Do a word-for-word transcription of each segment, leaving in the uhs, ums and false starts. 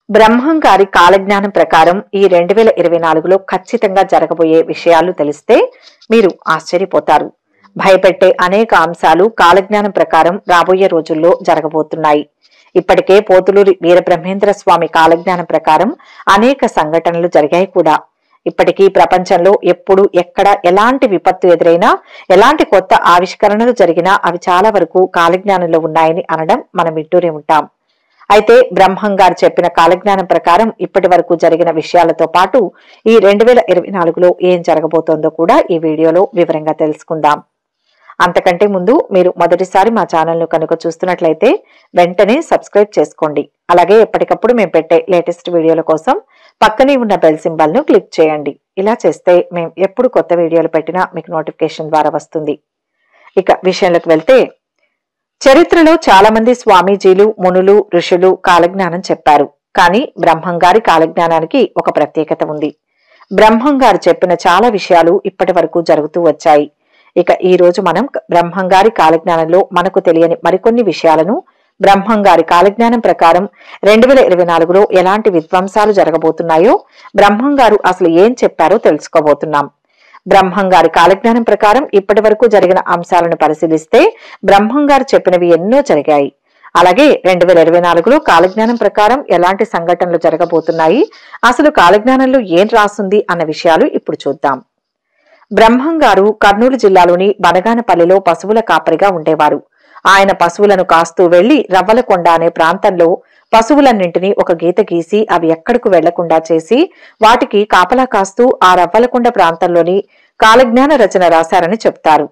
బ్రహ్మం గారి కాలజ్ఞానం ప్రకారం ఈ రెండు వేల ఇరవై నాలుగులో ఖచ్చితంగా జరగబోయే విషయాలు తెలిస్తే మీరు ఆశ్చర్యపోతారు. భయపెట్టే అనేక అంశాలు కాలజ్ఞానం ప్రకారం రాబోయే రోజుల్లో జరగబోతున్నాయి. ఇప్పటికే పోతులూరి వీరబ్రహ్మేంద్ర స్వామి కాలజ్ఞానం ప్రకారం అనేక సంఘటనలు జరిగాయి కూడా. ఇప్పటికీ ప్రపంచంలో ఎప్పుడు ఎక్కడ ఎలాంటి విపత్తు ఎదురైనా, ఎలాంటి కొత్త ఆవిష్కరణలు జరిగినా అవి చాలా వరకు కాలజ్ఞానంలో ఉన్నాయని అనడం మనం వింటూనే ఉంటాం. అయితే బ్రహ్మం గారు చెప్పిన కాలజ్ఞానం ప్రకారం ఇప్పటి వరకు జరిగిన విషయాలతో పాటు ఈ రెండు వేల ఇరవై నాలుగులో ఏం జరగబోతోందో కూడా ఈ వీడియోలో వివరంగా తెలుసుకుందాం. అంతకంటే ముందు మీరు మొదటిసారి మా ఛానల్ ను కనుక చూస్తున్నట్లయితే వెంటనే సబ్స్క్రైబ్ చేసుకోండి. అలాగే ఎప్పటికప్పుడు మేము పెట్టే లేటెస్ట్ వీడియోల కోసం పక్కనే ఉన్న బెల్ సింబల్ ను క్లిక్ చేయండి. ఇలా చేస్తే మేము ఎప్పుడు కొత్త వీడియోలు పెట్టినా మీకు నోటిఫికేషన్ ద్వారా వస్తుంది. ఇక విషయంలోకి వెళ్తే, చరిత్రలో చాలా మంది స్వామీజీలు, మునులు, ఋషులు కాలజ్ఞానం చెప్పారు. కానీ బ్రహ్మం గారి కాలజ్ఞానానికి ఒక ప్రత్యేకత ఉంది. బ్రహ్మం గారు చెప్పిన చాలా విషయాలు ఇప్పటి వరకు జరుగుతూ వచ్చాయి. ఇక ఈ రోజు మనం బ్రహ్మం గారి కాలజ్ఞానంలో మనకు తెలియని మరికొన్ని విషయాలను, బ్రహ్మం గారి కాలజ్ఞానం ప్రకారం రెండు వేల ఇరవై నాలుగులో ఎలాంటి విధ్వంసాలు జరగబోతున్నాయో, బ్రహ్మం గారు అసలు ఏం చెప్పారో తెలుసుకోబోతున్నాం. బ్రహ్మం గారి కాలజ్ఞానం ప్రకారం ఇప్పటి వరకు జరిగిన అంశాలను పరిశీలిస్తే బ్రహ్మం గారు చెప్పినవి ఎన్నో జరిగాయి. అలాగే రెండు వేల ఇరవై నాలుగులో కాలజ్ఞానం ప్రకారం ఎలాంటి సంఘటనలు జరగబోతున్నాయి, అసలు కాలజ్ఞానంలో ఏం రాస్తుంది అన్న విషయాలు ఇప్పుడు చూద్దాం. బ్రహ్మం గారు కర్నూలు జిల్లాలోని బనగానపల్లిలో పశువుల కాపరిగా ఉండేవారు. ఆయన పశువులను కాస్తూ వెళ్లి రవ్వలకొండ అనే ప్రాంతంలో పశువులన్నింటినీ ఒక గీత గీసి అవి ఎక్కడకు వెళ్లకుండా చేసి వాటికి కాపలా కాస్తూ ఆ రవ్వలకొండ ప్రాంతంలోని కాలజ్ఞాన రచన రాశారని చెప్తారు.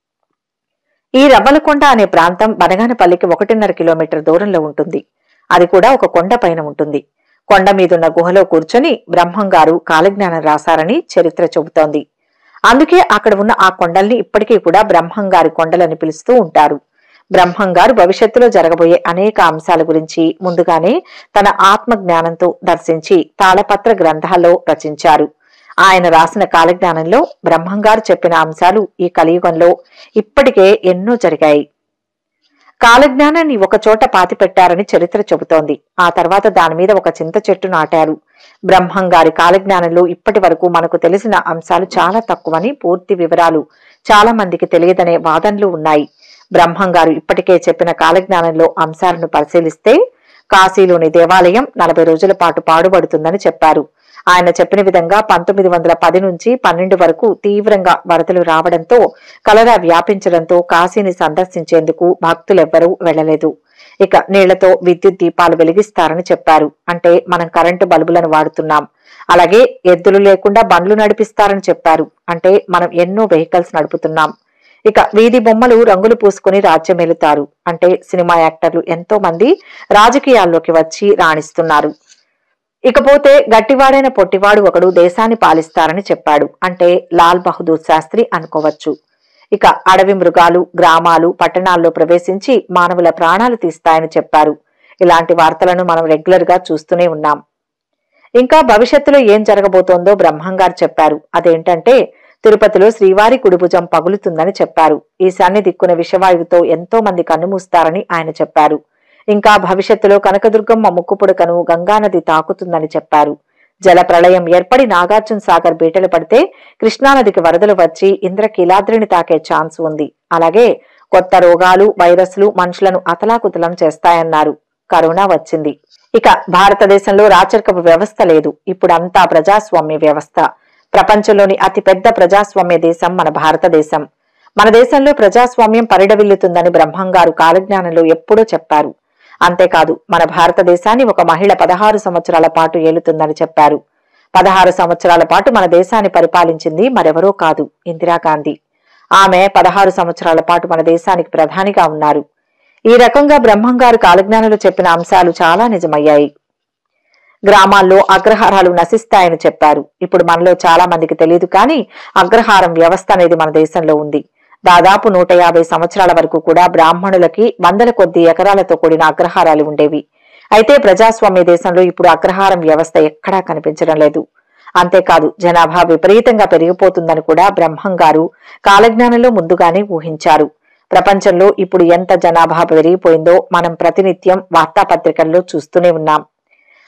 ఈ రవ్వలకొండ అనే ప్రాంతం బనగానపల్లికి ఒకటిన్నర కిలోమీటర్ దూరంలో ఉంటుంది. అది కూడా ఒక కొండ పైన ఉంటుంది. కొండ మీదున్న గుహలో కూర్చొని బ్రహ్మం గారు కాలజ్ఞానం రాశారని చరిత్ర చెబుతోంది. అందుకే అక్కడ ఉన్న ఆ కొండల్ని ఇప్పటికీ కూడా బ్రహ్మం గారి కొండలని పిలుస్తూ ఉంటారు. బ్రహ్మం గారు భవిష్యత్తులో జరగబోయే అనేక అంశాల గురించి ముందుగానే తన ఆత్మ జ్ఞానంతో దర్శించి తాళపత్ర గ్రంథాల్లో రచించారు. ఆయన రాసిన కాలజ్ఞానంలో బ్రహ్మం గారు చెప్పిన అంశాలు ఈ కలియుగంలో ఇప్పటికే ఎన్నో జరిగాయి. కాలజ్ఞానాన్ని ఒక చోట పాతిపెట్టారని చరిత్ర చెబుతోంది. ఆ తర్వాత దాని మీద ఒక చింత చెట్టు నాటారు. బ్రహ్మం గారి కాలజ్ఞానంలో ఇప్పటి వరకు మనకు తెలిసిన అంశాలు చాలా తక్కువని, పూర్తి వివరాలు చాలా మందికి తెలియదనే వాదనలు ఉన్నాయి. బ్రహ్మం గారు ఇప్పటికే చెప్పిన కాలజ్ఞానంలో అంశాలను పరిశీలిస్తే, కాశీలోని దేవాలయం నలభై రోజుల పాటు పాడుబడుతుందని చెప్పారు. ఆయన చెప్పిన విధంగా పంతొమ్మిది వందల పది నుంచి పన్నెండు వరకు తీవ్రంగా వరదలు రావడంతో, కలరా వ్యాపించడంతో కాశీని సందర్శించేందుకు భక్తులెవ్వరూ వెళ్లలేదు. ఇక నీళ్లతో విద్యుత్ దీపాలు వెలిగిస్తారని చెప్పారు. అంటే మనం కరెంటు బల్బులను వాడుతున్నాం. అలాగే ఎద్దులు లేకుండా బండ్లు నడిపిస్తారని చెప్పారు. అంటే మనం ఎన్నో వెహికల్స్ నడుపుతున్నాం. ఇక వీధి బొమ్మలు రంగులు పూసుకుని రాజ్యమేలుతారు. అంటే సినిమా యాక్టర్లు ఎంతో మంది రాజకీయాల్లోకి వచ్చి రాణిస్తున్నారు. ఇకపోతే గట్టివాడైన పొట్టివాడు ఒకడు దేశాన్ని పాలిస్తారని చెప్పాడు. అంటే లాల్ బహదూర్ శాస్త్రి అనుకోవచ్చు. ఇక అడవి మృగాలు గ్రామాలు పట్టణాల్లో ప్రవేశించి మానవుల ప్రాణాలు తీస్తాయని చెప్పారు. ఇలాంటి వార్తలను మనం రెగ్యులర్ గా చూస్తూనే ఉన్నాం. ఇంకా భవిష్యత్తులో ఏం జరగబోతోందో బ్రహ్మం గారు చెప్పారు. అదేంటంటే, తిరుపతిలో శ్రీవారి కుడిభుజం పగులుతుందని చెప్పారు. ఈశాన్య దిక్కున విషవాయువుతో ఎంతో మంది కన్నుమూస్తారని ఆయన చెప్పారు. ఇంకా భవిష్యత్తులో కనకదుర్గమ్మ ముక్కుపుడకను గంగానది తాకుతుందని చెప్పారు. జల ప్రళయం ఏర్పడి నాగార్జున సాగర్ బీటలు పడితే కృష్ణానదికి వరదలు వచ్చి ఇంద్రకీలాద్రిని తాకే ఛాన్స్ ఉంది. అలాగే కొత్త రోగాలు, వైరస్లు మనుషులను అతలాకుతలం చేస్తాయన్నారు. కరోనా వచ్చింది. ఇక భారతదేశంలో రాచరికపు వ్యవస్థ లేదు. ఇప్పుడంతా ప్రజాస్వామ్య వ్యవస్థ. ప్రపంచంలోని అతిపెద్ద ప్రజాస్వామ్య దేశం మన భారతదేశం. మన దేశంలో ప్రజాస్వామ్యం పరిడవిల్లుతుందని బ్రహ్మం గారు కాలజ్ఞానంలో ఎప్పుడో చెప్పారు. అంతేకాదు, మన భారతదేశాన్ని ఒక మహిళ పదహారు సంవత్సరాల పాటు ఏలుతుందని చెప్పారు. పదహారు సంవత్సరాల పాటు మన దేశాన్ని పరిపాలించింది మరెవరో కాదు, ఇందిరాగాంధీ. ఆమె పదహారు సంవత్సరాల పాటు మన దేశానికి ప్రధానిగా ఉన్నారు. ఈ రకంగా బ్రహ్మం గారు కాలజ్ఞానంలో చెప్పిన అంశాలు చాలా నిజమయ్యాయి. గ్రామాల్లో అగ్రహారాలు నశిస్తాయని చెప్పారు. ఇప్పుడు మనలో చాలా మందికి తెలియదు, కానీ అగ్రహారం వ్యవస్థ అనేది మన దేశంలో ఉంది. దాదాపు నూట యాభై సంవత్సరాల వరకు కూడా బ్రాహ్మణులకి వందల కొద్ది ఎకరాలతో కూడిన అగ్రహారాలు ఉండేవి. అయితే ప్రజాస్వామ్య దేశంలో ఇప్పుడు అగ్రహారం వ్యవస్థ ఎక్కడా కనిపించడం లేదు. అంతేకాదు, జనాభా విపరీతంగా పెరిగిపోతుందని కూడా బ్రహ్మం గారు కాలజ్ఞానంలో ముందుగానే ఊహించారు. ప్రపంచంలో ఇప్పుడు ఎంత జనాభా పెరిగిపోయిందో మనం ప్రతినిత్యం వార్తాపత్రికల్లో చూస్తూనే ఉన్నాం.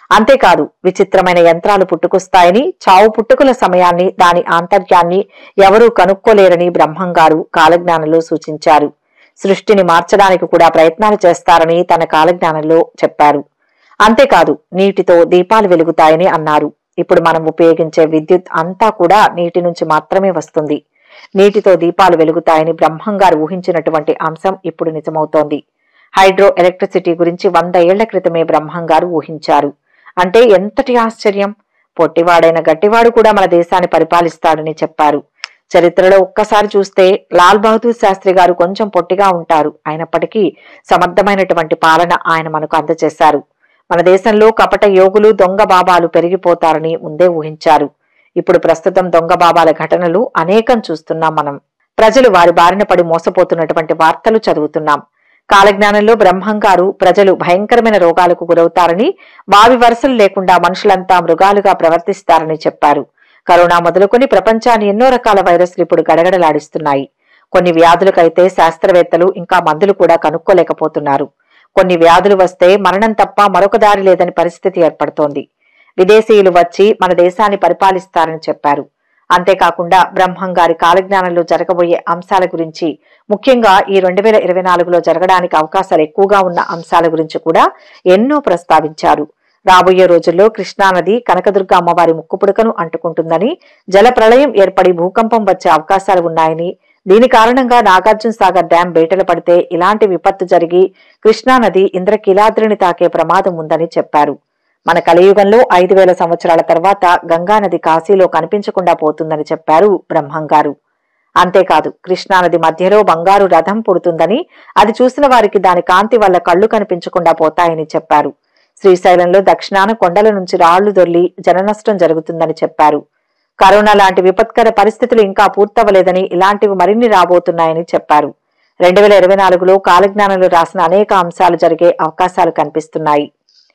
అంతేకాదు విచిత్రమైన యంత్రాలు పుట్టుకొస్తాయని, చావు పుట్టుకుల సమయాన్ని, దాని ఆంతర్యాన్ని ఎవరూ కనుక్కోలేరని బ్రహ్మంగారు కాలజ్ఞానంలో సూచించారు. సృష్టిని మార్చడానికి కూడా ప్రయత్నాలు చేస్తారని తన కాలజ్ఞానంలో చెప్పారు. అంతేకాదు నీటితో దీపాలు వెలుగుతాయని అన్నారు. ఇప్పుడు మనం ఉపయోగించే విద్యుత్ అంతా కూడా నీటి నుంచి మాత్రమే వస్తుంది. నీటితో దీపాలు వెలుగుతాయని బ్రహ్మంగారు ఊహించినటువంటి అంశం ఇప్పుడు నిజమవుతోంది. హైడ్రో ఎలక్ట్రిసిటీ గురించి వంద ఏళ్ల క్రితమే బ్రహ్మంగారు ఊహించారు. అంటే ఎంతటి ఆశ్చర్యం! పొట్టివాడైన గట్టివాడు కూడా మన దేశాన్ని పరిపాలిస్తాడని చెప్పారు. చరిత్రలో ఒక్కసారి చూస్తే లాల్ బహదూర్ శాస్త్రి గారు కొంచెం పొట్టిగా ఉంటారు. అయినప్పటికీ సమర్థమైనటువంటి పాలన ఆయన మనకు అందజేశారు. మన దేశంలో కపట యోగులు, దొంగ బాబాలు పెరిగిపోతారని ముందే ఊహించారు. ఇప్పుడు ప్రస్తుతం దొంగ బాబాల ఘటనలు అనేకం చూస్తున్నాం. మనం ప్రజలు వారి బారిన పడి మోసపోతున్నటువంటి వార్తలు చదువుతున్నాం. కాలజ్ఞానంలో బ్రహ్మంగారు ప్రజలు భయంకరమైన రోగాలకు గురవుతారని, వావి వరుసలు లేకుండా మనుషులంతా మృగాలుగా ప్రవర్తిస్తారని చెప్పారు. కరోనా మొదలుకొని ప్రపంచాన్ని ఎన్నో రకాల వైరస్లు ఇప్పుడు గడగడలాడిస్తున్నాయి. కొన్ని వ్యాధులకైతే శాస్త్రవేత్తలు ఇంకా మందులు కూడా కనుక్కోలేకపోతున్నారు. కొన్ని వ్యాధులు వస్తే మరణం తప్ప మరొక దారి లేదని పరిస్థితి ఏర్పడుతోంది. విదేశీయులు వచ్చి మన దేశాన్ని పరిపాలిస్తారని చెప్పారు. అంతేకాకుండా బ్రహ్మంగారి కాలజ్ఞానంలో జరగబోయే అంశాల గురించి, ముఖ్యంగా ఈ రెండు వేల ఇరవై నాలుగులో జరగడానికి అవకాశాలు ఎక్కువగా ఉన్న అంశాల గురించి కూడా ఎన్నో ప్రస్తావించారు. రాబోయే రోజుల్లో కృష్ణానది కనకదుర్గ అమ్మవారి ముక్కుపుడకను అంటుకుంటుందని, జల ప్రళయం ఏర్పడి భూకంపం వచ్చే అవకాశాలు ఉన్నాయని, దీని కారణంగా నాగార్జున సాగర్ డ్యాం బేటలు పడితే ఇలాంటి విపత్తు జరిగి కృష్ణానది ఇంద్రకీలాద్రిని తాకే ప్రమాదం ఉందని చెప్పారు. మన కలియుగంలో ఐదు వేల సంవత్సరాల తర్వాత గంగానది కాశీలో కనిపించకుండా పోతుందని చెప్పారు బ్రహ్మంగారు. అంతేకాదు కృష్ణానది మధ్యలో బంగారు రథం పుడుతుందని, అది చూసిన వారికి దాని కాంతి వల్ల కళ్లు కనిపించకుండా పోతాయని చెప్పారు. శ్రీశైలంలో దక్షిణాన కొండల నుంచి రాళ్లు దొర్లి జననష్టం జరుగుతుందని చెప్పారు. కరోనా లాంటి విపత్కర పరిస్థితులు ఇంకా పూర్తవలేదని, ఇలాంటివి మరిన్ని రాబోతున్నాయని చెప్పారు. రెండు వేల ఇరవై నాలుగులో కాలజ్ఞానంలో రాసిన అనేక అంశాలు జరిగే అవకాశాలు కనిపిస్తున్నాయి.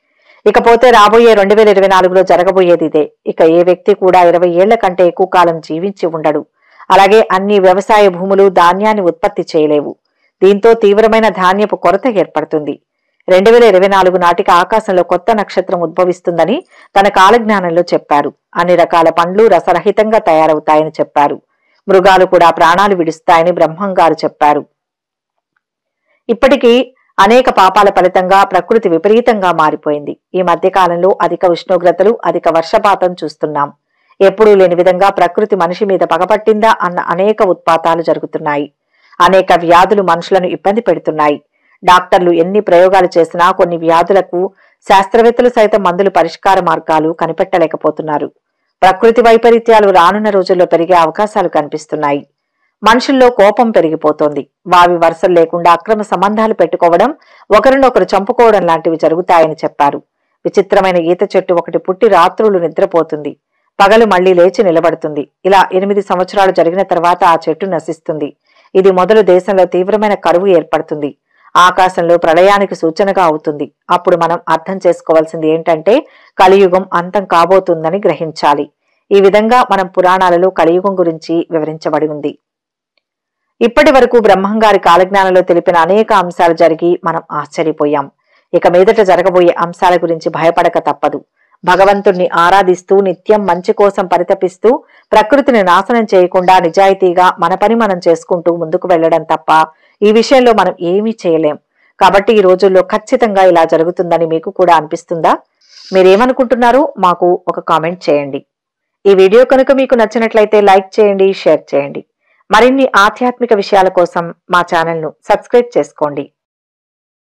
ఇకపోతే రాబోయే రెండు వేల ఇరవై నాలుగులో జరగబోయేది ఇదే. ఇక ఏ వ్యక్తి కూడా ఇరవై ఏళ్ల కంటే ఎక్కువ కాలం జీవించి ఉండడు. అలాగే అన్ని వ్యవసాయ భూములు ధాన్యాన్ని ఉత్పత్తి చేయలేవు. దీంతో తీవ్రమైన ధాన్యపు కొరత ఏర్పడుతుంది. రెండు వేల ఇరవై నాలుగు నాటికి ఆకాశంలో కొత్త నక్షత్రం ఉద్భవిస్తుందని తన కాలజ్ఞానంలో చెప్పారు. అన్ని రకాల పండ్లు రసరహితంగా తయారవుతాయని చెప్పారు. మృగాలు కూడా ప్రాణాలు విడుస్తాయని బ్రహ్మంగారు చెప్పారు. ఇప్పటికీ అనేక పాపాల ఫలితంగా ప్రకృతి విపరీతంగా మారిపోయింది. ఈ మధ్య కాలంలో అధిక ఉష్ణోగ్రతలు, అధిక వర్షపాతం చూస్తున్నాం. ఎప్పుడూ లేని విధంగా ప్రకృతి మనిషి మీద పగపట్టిందా అన్న అనేక ఉత్పాతాలు జరుగుతున్నాయి. అనేక వ్యాధులు మనుషులను ఇబ్బంది పెడుతున్నాయి. డాక్టర్లు ఎన్ని ప్రయోగాలు చేసినా కొన్ని వ్యాధులకు శాస్త్రవేత్తలు సైతం మందులు పరిష్కార మార్గాలు కనిపెట్టలేకపోతున్నారు. ప్రకృతి వైపరీత్యాలు రానున్న రోజుల్లో పెరిగే అవకాశాలు కనిపిస్తున్నాయి. మనుషుల్లో కోపం పెరిగిపోతోంది. వావి వరుసలు లేకుండా అక్రమ సంబంధాలు పెట్టుకోవడం, ఒకరినొకరు చంపుకోవడం లాంటివి జరుగుతాయని చెప్పారు. విచిత్రమైన ఈత చెట్టు ఒకటి పుట్టి రాత్రులు నిద్రపోతుంది, పగలు మళ్లీ లేచి నిలబడుతుంది. ఇలా ఎనిమిది సంవత్సరాలు జరిగిన తర్వాత ఆ చెట్టు నశిస్తుంది. ఇది మొదలు దేశంలో తీవ్రమైన కరువు ఏర్పడుతుంది. ఆకాశంలో ప్రళయానికి సూచనగా అవుతుంది. అప్పుడు మనం అర్థం చేసుకోవాల్సింది ఏంటంటే కలియుగం అంతం కాబోతుందని గ్రహించాలి. ఈ విధంగా మనం పురాణాలలో కలియుగం గురించి వివరించబడి ఉంది. ఇప్పటి వరకు బ్రహ్మంగారి కాలజ్ఞానంలో తెలిపిన అనేక అంశాలు జరిగి మనం ఆశ్చర్యపోయాం. ఇక మీదట జరగబోయే అంశాల గురించి భయపడక తప్పదు. భగవంతుణ్ణి ఆరాధిస్తూ నిత్యం మంచి కోసం పరితపిస్తూ ప్రకృతిని నాశనం చేయకుండా నిజాయితీగా మన పని మనం చేసుకుంటూ ముందుకు వెళ్లడం తప్ప ఈ విషయంలో మనం ఏమీ చేయలేం. కాబట్టి ఈ రోజుల్లో ఖచ్చితంగా ఇలా జరుగుతుందని మీకు కూడా అనిపిస్తుందా? మీరేమనుకుంటున్నారో మాకు ఒక కామెంట్ చేయండి. ఈ వీడియో కనుక మీకు నచ్చినట్లయితే లైక్ చేయండి, షేర్ చేయండి. మరిన్ని ఆధ్యాత్మిక విషయాల కోసం మా ఛానల్ను సబ్స్క్రైబ్ చేసుకోండి.